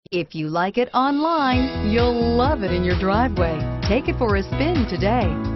If you like it online, you'll love it in your driveway. Take it for a spin today.